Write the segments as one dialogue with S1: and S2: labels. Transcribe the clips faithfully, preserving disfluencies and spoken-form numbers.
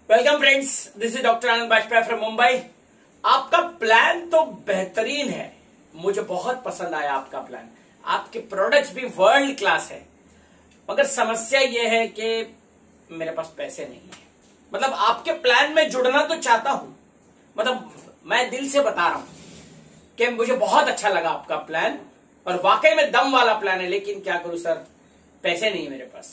S1: Welcome friends, this is doctor Anand Bajpai from Mumbai. आपका plan तो बेहतरीन है, मुझे बहुत पसंद आया आपका प्लान। आपके प्रोडक्ट्स भी वर्ल्ड क्लास है, मगर समस्या यह है कि मेरे पास पैसे नहीं है। मतलब आपके प्लान में जुड़ना तो चाहता हूं, मतलब मैं दिल से बता रहा हूं कि मुझे बहुत अच्छा लगा आपका प्लान और वाकई में दम वाला प्लान है, लेकिन क्या करूं सर, पैसे नहीं है मेरे पास।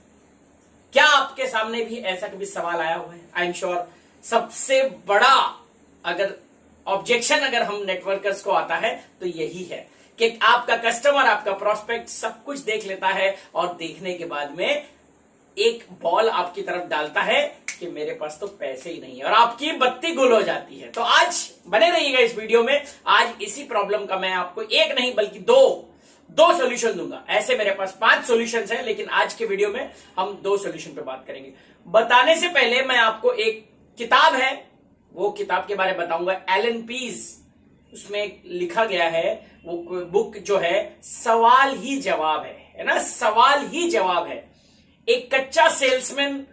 S1: क्या आपके सामने भी ऐसा कभी सवाल आया हुआ है? आई एम श्योर सबसे बड़ा अगर ऑब्जेक्शन अगर हम नेटवर्कर्स को आता है तो यही है कि आपका कस्टमर, आपका प्रोस्पेक्ट सब कुछ देख लेता है और देखने के बाद में एक बॉल आपकी तरफ डालता है कि मेरे पास तो पैसे ही नहीं है और आपकी बत्ती गुल हो जाती है। तो आज बने रहिएगा इस वीडियो में। आज इसी प्रॉब्लम का मैं आपको एक नहीं बल्कि दो दो सॉल्यूशन दूंगा। ऐसे मेरे पास पांच सॉल्यूशंस हैं, लेकिन आज के वीडियो में हम दो सॉल्यूशन पे बात करेंगे। बताने से पहले मैं आपको एक किताब है, वो किताब के बारे में बताऊंगा। एलन पीज, उसमें लिखा गया है, वो बुक जो है सवाल ही जवाब है, है ना, सवाल ही जवाब है। एक कच्चा सेल्समैन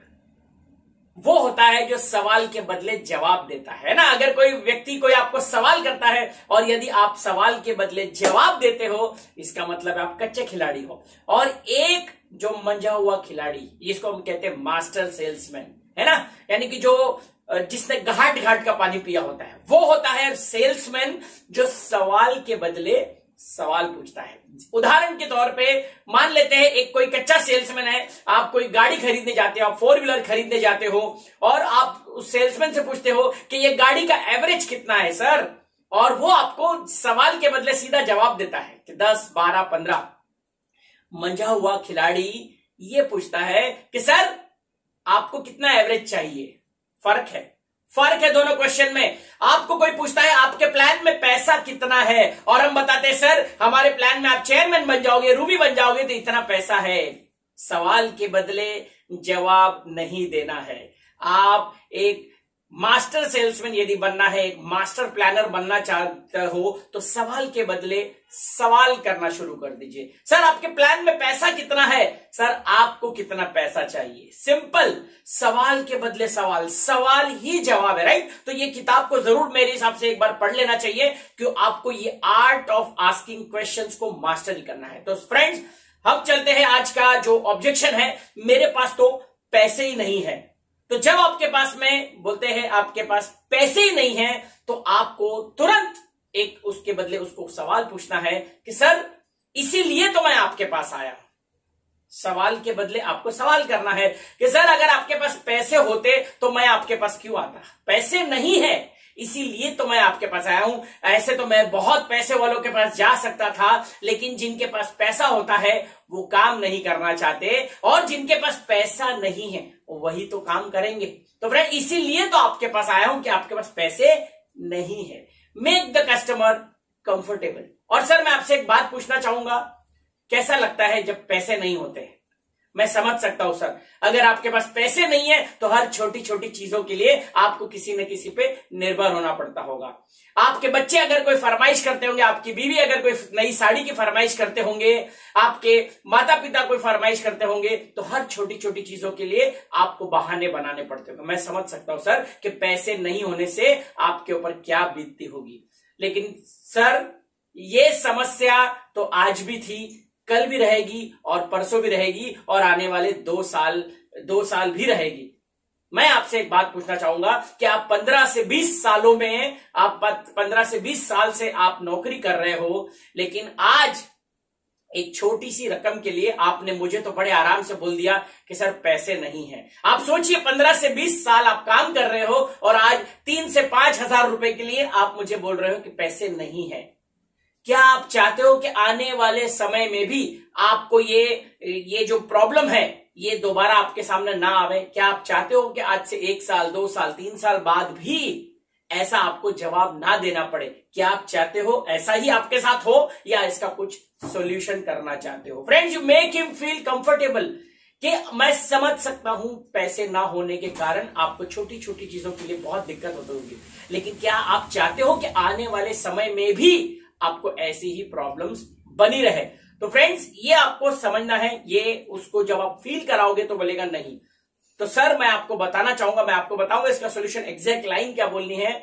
S1: वो होता है जो सवाल के बदले जवाब देता है ना। अगर कोई व्यक्ति कोई आपको सवाल करता है और यदि आप सवाल के बदले जवाब देते हो, इसका मतलब आप कच्चे खिलाड़ी हो। और एक जो मंझा हुआ खिलाड़ी, इसको हम कहते हैं मास्टर सेल्समैन, है ना, यानी कि जो जिसने घाट घाट का पानी पिया होता है, वो होता है सेल्समैन जो सवाल के बदले सवाल पूछता है। उदाहरण के तौर पे मान लेते हैं एक कोई कच्चा सेल्समैन है, आप कोई गाड़ी खरीदने जाते हो, आप फोर व्हीलर खरीदने जाते हो और आप उस सेल्समैन से पूछते हो कि ये गाड़ी का एवरेज कितना है सर, और वो आपको सवाल के बदले सीधा जवाब देता है कि दस, बारह, पंद्रह। मंझा हुआ खिलाड़ी ये पूछता है कि सर आपको कितना एवरेज चाहिए। फर्क है, फर्क है दोनों क्वेश्चन में। आपको कोई पूछता है आपके प्लान में पैसा कितना है और हम बताते हैं सर हमारे प्लान में आप चेयरमैन बन जाओगे, रूबी बन जाओगे तो इतना पैसा है। सवाल के बदले जवाब नहीं देना है। आप एक मास्टर सेल्समैन यदि बनना है, एक मास्टर प्लानर बनना चाहते हो, तो सवाल के बदले सवाल करना शुरू कर दीजिए। सर आपके प्लान में पैसा कितना है, सर आपको कितना पैसा चाहिए। सिंपल, सवाल के बदले सवाल, सवाल ही जवाब है, राइट। तो ये किताब को जरूर मेरे हिसाब से एक बार पढ़ लेना चाहिए, क्यों आपको ये आर्ट ऑफ आस्किंग क्वेश्चंस को मास्टरी करना है। तो फ्रेंड्स, हम चलते हैं। आज का जो ऑब्जेक्शन है, मेरे पास तो पैसे ही नहीं है। तो जब आपके पास में बोलते हैं आपके पास पैसे ही नहीं है, तो आपको तुरंत एक उसके बदले उसको सवाल पूछना है कि सर इसीलिए तो मैं आपके पास आया। सवाल के बदले आपको सवाल करना है कि सर अगर आपके पास पैसे होते तो मैं आपके पास क्यों आता। पैसे नहीं है इसीलिए तो मैं आपके पास आया हूं। ऐसे तो मैं बहुत पैसे वालों के पास जा सकता था, लेकिन जिनके पास पैसा होता है वो काम नहीं करना चाहते, और जिनके पास पैसा नहीं है वही तो काम करेंगे। तो फ्रेंड, इसीलिए तो आपके पास आया हूं कि आपके पास पैसे नहीं है। Make the customer comfortable. और सर मैं आपसे एक बात पूछना चाहूंगा, कैसा लगता है जब पैसे नहीं होते? मैं समझ सकता हूं सर, अगर आपके पास पैसे नहीं है तो हर छोटी छोटी चीजों के लिए आपको किसी न किसी पे निर्भर होना पड़ता होगा। आपके बच्चे अगर कोई फरमाइश करते होंगे, आपकी बीवी अगर कोई नई साड़ी की फरमाइश करते होंगे, आपके माता पिता कोई फरमाइश करते होंगे, तो हर छोटी छोटी चीजों के लिए आपको बहाने बनाने पड़ते होंगे। मैं समझ सकता हूं सर कि पैसे नहीं होने से आपके ऊपर क्या बीतती होगी। लेकिन सर ये समस्या तो आज भी थी, कल भी रहेगी और परसों भी रहेगी और आने वाले दो साल दो साल भी रहेगी। मैं आपसे एक बात पूछना चाहूंगा कि आप पंद्रह से बीस सालों में, आप पंद्रह से बीस साल से आप नौकरी कर रहे हो, लेकिन आज एक छोटी सी रकम के लिए आपने मुझे तो बड़े आराम से बोल दिया कि सर पैसे नहीं है। आप सोचिए, पंद्रह से बीस साल आप काम कर रहे हो और आज तीन से पांच हजार रुपए के लिए आप मुझे बोल रहे हो कि पैसे नहीं है। क्या आप चाहते हो कि आने वाले समय में भी आपको ये ये जो प्रॉब्लम है ये दोबारा आपके सामने ना आवे? क्या आप चाहते हो कि आज से एक साल, दो साल, तीन साल बाद भी ऐसा आपको जवाब ना देना पड़े? क्या आप चाहते हो ऐसा ही आपके साथ हो, या इसका कुछ सॉल्यूशन करना चाहते हो? Friends, you make him feel comfortable कि मैं समझ सकता हूं पैसे ना होने के कारण आपको छोटी छोटी चीजों के लिए बहुत दिक्कत होती होगी, लेकिन क्या आप चाहते हो कि आने वाले समय में भी आपको ऐसी ही प्रॉब्लम्स बनी रहे? तो फ्रेंड्स, ये आपको समझना है। ये उसको जब आप फील कराओगे तो बोलेगा नहीं। तो सर मैं आपको बताना चाहूंगा, मैं आपको बताऊंगा इसका सॉल्यूशन, एग्जैक्ट लाइन क्या बोलनी है।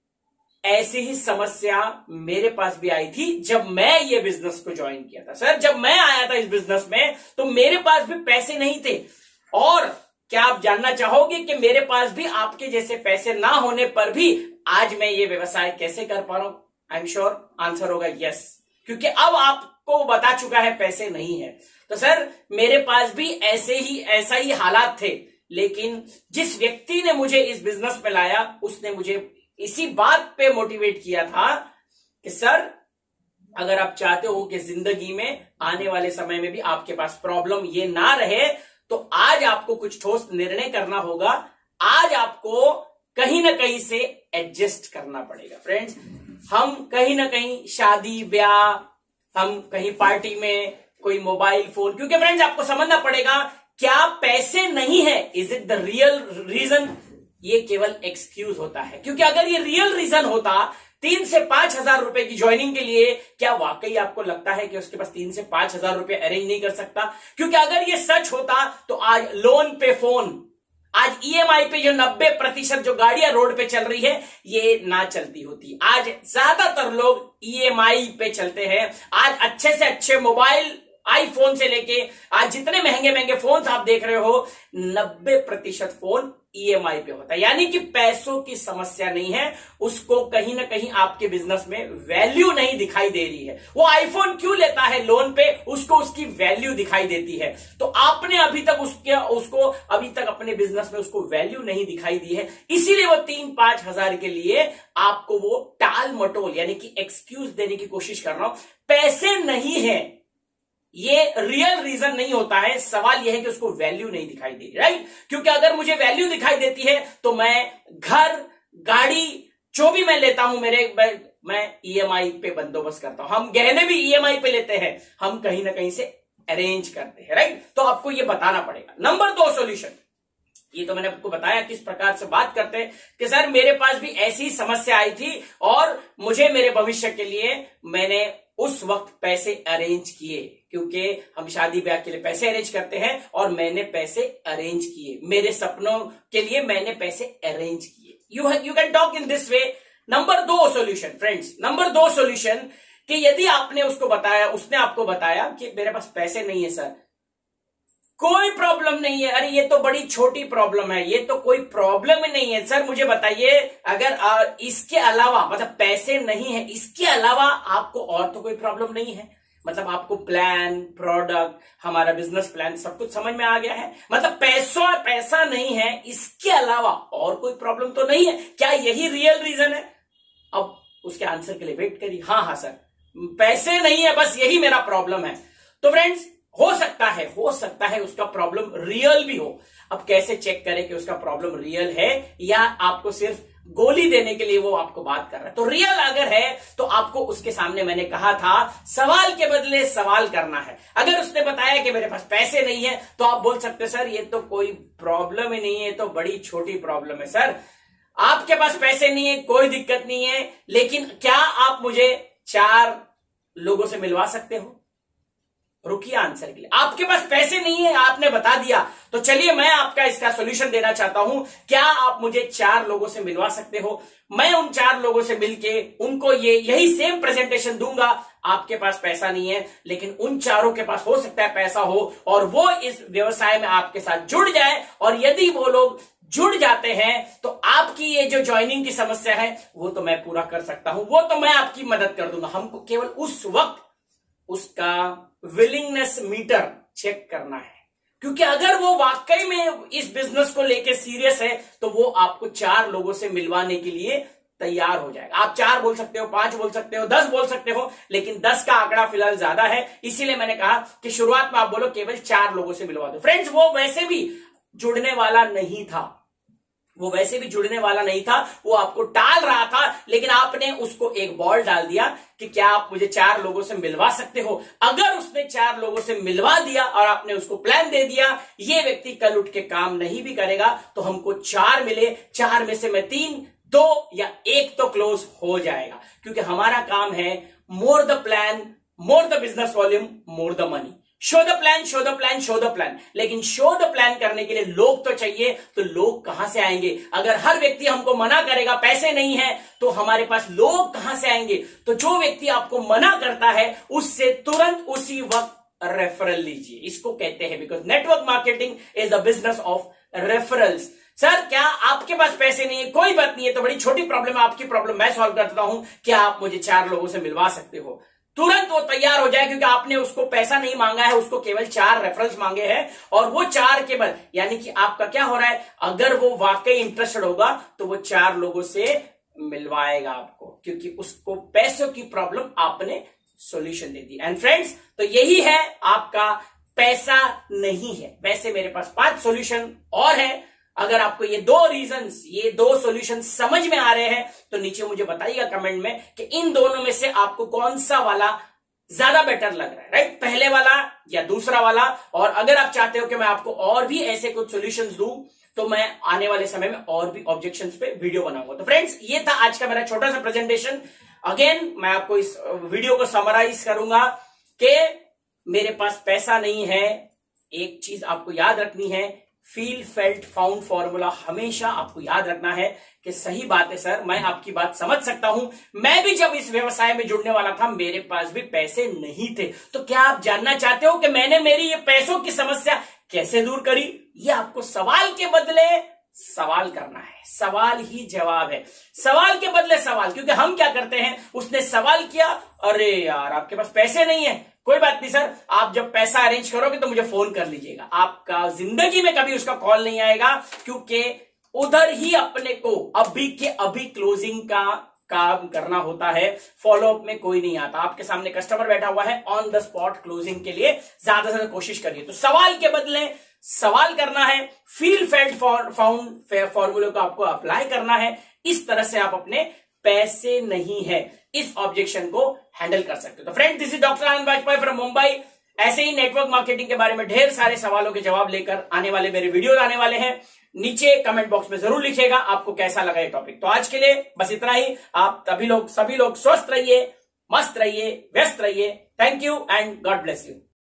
S1: ऐसी ही समस्या मेरे पास भी आई थी जब मैं ये बिजनेस को ज्वाइन किया था। सर जब मैं आया था इस बिजनेस में तो मेरे पास भी पैसे नहीं थे, और क्या आप जानना चाहोगे कि मेरे पास भी आपके जैसे पैसे ना होने पर भी आज मैं ये व्यवसाय कैसे कर पा रहा हूं? आई एम श्योर आंसर होगा यस, क्योंकि अब आपको बता चुका है पैसे नहीं है। तो सर मेरे पास भी ऐसे ही ऐसा ही हालात थे, लेकिन जिस व्यक्ति ने मुझे इस बिजनेस में लाया उसने मुझे इसी बात पे मोटिवेट किया था कि सर अगर आप चाहते हो कि जिंदगी में आने वाले समय में भी आपके पास प्रॉब्लम ये ना रहे, तो आज आपको कुछ ठोस निर्णय करना होगा, आज आपको कहीं ना कहीं से एडजस्ट करना पड़ेगा। फ्रेंड्स हम कहीं ना कहीं शादी ब्याह, हम कहीं पार्टी में कोई मोबाइल फोन, क्योंकि फ्रेंड्स आपको समझना पड़ेगा क्या पैसे नहीं है is it the real reason? ये केवल एक्सक्यूज होता है, क्योंकि अगर ये रियल रीजन होता तीन से पांच हजार रुपए की ज्वाइनिंग के लिए, क्या वाकई आपको लगता है कि उसके पास तीन से पांच हजार रुपए अरेंज नहीं कर सकता? क्योंकि अगर ये सच होता तो आज लोन पे फोन, आज ईएमआई पे जो नब्बे प्रतिशत जो गाड़ियां रोड पे चल रही है ये ना चलती होती। आज ज्यादातर लोग ईएमआई पे चलते हैं। आज अच्छे से अच्छे मोबाइल, आईफोन से लेके आज जितने महंगे महंगे फोन आप देख रहे हो, नब्बे प्रतिशत फोन ईएमआई पे होता है। यानी कि पैसों की समस्या नहीं है, उसको कहीं ना कहीं आपके बिजनेस में वैल्यू नहीं दिखाई दे रही है। वो आईफोन क्यों लेता है लोन पे, उसको उसकी वैल्यू दिखाई देती है। तो आपने अभी तक उसके उसको अभी तक अपने बिजनेस में उसको वैल्यू नहीं दिखाई दी है, इसीलिए वो तीन पांच हजार के लिए आपको वो टाल मटोल यानी कि एक्सक्यूज देने की कोशिश कर रहा हूं। पैसे नहीं है ये रियल रीजन नहीं होता है, सवाल यह है कि उसको वैल्यू नहीं दिखाई दे रही, राइट? क्योंकि अगर मुझे वैल्यू दिखाई देती है तो मैं घर, गाड़ी जो भी मैं लेता हूं मेरे मैं ईएमआई पे बंदोबस्त करता हूं। हम गहने भी ईएमआई पे लेते हैं, हम कहीं ना कहीं से अरेंज करते हैं, राइट? तो आपको ये बताना पड़ेगा। नंबर दो सॉल्यूशन, ये तो मैंने आपको बताया किस प्रकार से बात करते हैं कि सर मेरे पास भी ऐसी समस्या आई थी और मुझे मेरे भविष्य के लिए मैंने उस वक्त पैसे अरेंज किए, क्योंकि हम शादी ब्याह के लिए पैसे अरेंज करते हैं और मैंने पैसे अरेंज किए, मेरे सपनों के लिए मैंने पैसे अरेंज किए। You you can talk in this way. Number दो सॉल्यूशन फ्रेंड्स, नंबर दो सॉल्यूशन कि यदि आपने उसको बताया, उसने आपको बताया कि मेरे पास पैसे नहीं है सर, कोई प्रॉब्लम नहीं है, अरे ये तो बड़ी छोटी प्रॉब्लम है, ये तो कोई प्रॉब्लम ही नहीं है सर, मुझे बताइए अगर आ, इसके अलावा मतलब पैसे नहीं है, इसके अलावा आपको और तो कोई प्रॉब्लम नहीं है? मतलब आपको प्लान, प्रोडक्ट, हमारा बिजनेस प्लान सब कुछ समझ में आ गया है? मतलब पैसा पैसा नहीं है, इसके अलावा और कोई प्रॉब्लम तो नहीं है? क्या यही रियल रीजन है? अब उसके आंसर के लिए वेट करिए। हाँ हाँ सर पैसे नहीं है, बस यही मेरा प्रॉब्लम है। तो फ्रेंड्स हो सकता है हो सकता है उसका प्रॉब्लम रियल भी हो। अब कैसे चेक करें कि उसका प्रॉब्लम रियल है या आपको सिर्फ गोली देने के लिए वो आपको बात कर रहा है? तो रियल अगर है तो आपको उसके सामने मैंने कहा था सवाल के बदले सवाल करना है। अगर उसने बताया कि मेरे पास पैसे नहीं है तो आप बोल सकते सर ये तो कोई प्रॉब्लम ही नहीं है, तो बड़ी छोटी प्रॉब्लम है सर, आपके पास पैसे नहीं है कोई दिक्कत नहीं है, लेकिन क्या आप मुझे चार लोगों से मिलवा सकते हो? रुकिए आंसर के लिए, आपके पास पैसे नहीं है आपने बता दिया, तो चलिए मैं आपका इसका सॉल्यूशन देना चाहता हूं। क्या आप मुझे चार लोगों से मिलवा सकते हो? मैं उन चार लोगों से मिलके उनको ये यही सेम प्रेजेंटेशन दूंगा। आपके पास पैसा नहीं है लेकिन उन चारों के पास हो सकता है पैसा हो और वो इस व्यवसाय में आपके साथ जुड़ जाए, और यदि वो लोग जुड़ जाते हैं तो आपकी ये जो ज्वाइनिंग की समस्या है वो तो मैं पूरा कर सकता हूं, वो तो मैं आपकी मदद कर दूंगा। हमको केवल उस वक्त उसका विलिंगनेस मीटर चेक करना है, क्योंकि अगर वो वाकई में इस बिजनेस को लेके सीरियस है तो वो आपको चार लोगों से मिलवाने के लिए तैयार हो जाएगा। आप चार बोल सकते हो, पांच बोल सकते हो, दस बोल सकते हो, लेकिन दस का आंकड़ा फिलहाल ज्यादा है, इसीलिए मैंने कहा कि शुरुआत में आप बोलो केवल चार लोगों से मिलवा दो। फ्रेंड्स वो वैसे भी जुड़ने वाला नहीं था, वो वैसे भी जुड़ने वाला नहीं था, वो आपको टाल रहा था, लेकिन आपने उसको एक बॉल डाल दिया कि क्या आप मुझे चार लोगों से मिलवा सकते हो। अगर उसने चार लोगों से मिलवा दिया और आपने उसको प्लान दे दिया, ये व्यक्ति कल उठ के काम नहीं भी करेगा, तो हमको चार मिले, चार में से मैं तीन, दो या एक तो क्लोज हो जाएगा, क्योंकि हमारा काम है more the plan, more the business volume, more the money. Show the plan, show the plan, show the plan. लेकिन शो द प्लान करने के लिए लोग तो चाहिए, तो लोग कहां से आएंगे? अगर हर व्यक्ति हमको मना करेगा, पैसे नहीं है, तो हमारे पास लोग कहां से आएंगे? तो जो व्यक्ति आपको मना करता है उससे तुरंत उसी वक्त रेफरल लीजिए। इसको कहते हैं, because network marketing is the business of referrals. Sir क्या आपके पास पैसे नहीं है? कोई बात नहीं है, तो बड़ी छोटी प्रॉब्लम है, आपकी प्रॉब्लम मैं सॉल्व करता हूं। क्या आप मुझे चार लोगों से मिलवा सकते हो? तुरंत वो तैयार हो जाए, क्योंकि आपने उसको पैसा नहीं मांगा है, उसको केवल चार रेफरल्स मांगे हैं, और वो चार केवल, यानी कि आपका क्या हो रहा है, अगर वो वाकई इंटरेस्टेड होगा तो वो चार लोगों से मिलवाएगा आपको, क्योंकि उसको पैसों की प्रॉब्लम आपने सॉल्यूशन दे दी। एंड फ्रेंड्स, तो यही है आपका पैसा नहीं है। वैसे मेरे पास पांच सॉल्यूशन और है। अगर आपको ये दो रीजंस, ये दो सॉल्यूशन समझ में आ रहे हैं तो नीचे मुझे बताइएगा कमेंट में कि इन दोनों में से आपको कौन सा वाला ज्यादा बेटर लग रहा है, राइट? पहले वाला या दूसरा वाला। और अगर आप चाहते हो कि मैं आपको और भी ऐसे कुछ सॉल्यूशंस दूं, तो मैं आने वाले समय में और भी ऑब्जेक्शंस पे वीडियो बनाऊंगा। तो फ्रेंड्स, ये था आज का मेरा छोटा सा प्रेजेंटेशन। अगेन मैं आपको इस वीडियो को समराइज करूंगा कि मेरे पास पैसा नहीं है। एक चीज आपको याद रखनी है, फील फेल्ट फाउंड फॉर्मूला हमेशा आपको याद रखना है कि सही बात है सर, मैं आपकी बात समझ सकता हूं। मैं भी जब इस व्यवसाय में जुड़ने वाला था, मेरे पास भी पैसे नहीं थे। तो क्या आप जानना चाहते हो कि मैंने मेरी ये पैसों की समस्या कैसे दूर करी? ये आपको सवाल के बदले सवाल करना है। सवाल ही जवाब है, सवाल के बदले सवाल। क्योंकि हम क्या करते हैं, उसने सवाल किया, अरे यार आपके पास पैसे नहीं है, कोई बात नहीं सर, आप जब पैसा अरेंज करोगे तो मुझे फोन कर लीजिएगा। आपका जिंदगी में कभी उसका कॉल नहीं आएगा, क्योंकि उधर ही अपने को अभी के अभी क्लोजिंग का काम करना होता है। फॉलोअप में कोई नहीं आता। आपके सामने कस्टमर बैठा हुआ है, ऑन द स्पॉट क्लोजिंग के लिए ज्यादा से ज्यादा कोशिश करिए। तो सवाल के बदले सवाल करना है, फील फेल्ट फाउंड फॉर्मूले को आपको अप्लाई करना है। इस तरह से आप अपने पैसे नहीं है इस ऑब्जेक्शन को हैंडल कर सकते हो। तो friend, this is doctor Anand Vajpayee from Mumbai. ऐसे ही नेटवर्क मार्केटिंग के बारे में ढेर सारे सवालों के जवाब लेकर आने वाले मेरे वीडियोस आने वाले हैं। नीचे कमेंट बॉक्स में जरूर लिखिएगा आपको कैसा लगा ये टॉपिक। तो आज के लिए बस इतना ही। आप सभी लोग सभी लोग स्वस्थ रहिए, मस्त रहिए, व्यस्त रहिए। Thank you and God bless you.